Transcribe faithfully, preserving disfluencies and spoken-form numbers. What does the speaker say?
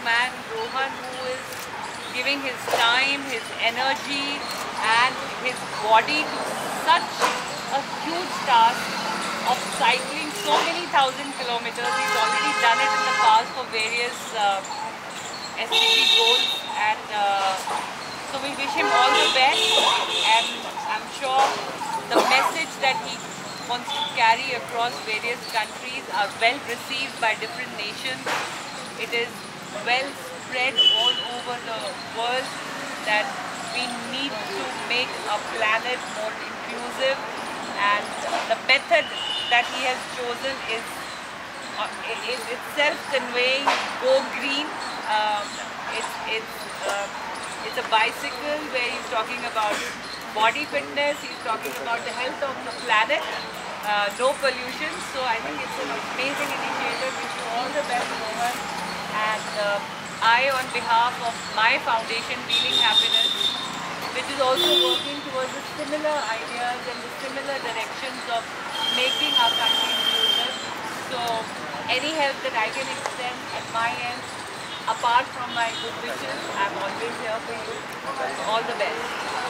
man, Rohan, who is giving his time, his energy and his body to such a huge task of cycling so many thousand kilometers. He's already done it in the past for various uh, S D G goals, and uh, so we wish him all the best, and I'm sure the message that he wants to carry across various countries are well received by different nations. It is well spread all over the world that we need to make our planet more inclusive, and the method that he has chosen is, uh, is itself conveying go green. Um, it's, it's, uh, it's a bicycle where he's talking about body fitness, he's talking about the health of the planet, uh, no pollution. So I think it's an amazing initiative. Wish you all the best, Rohan. And uh, I, on behalf of my foundation, Feeling Happiness, which is also working towards the similar ideas and the similar directions of making our country inclusive. So any help that I can extend at my end, apart from my good wishes, I'm always here for you. All the best.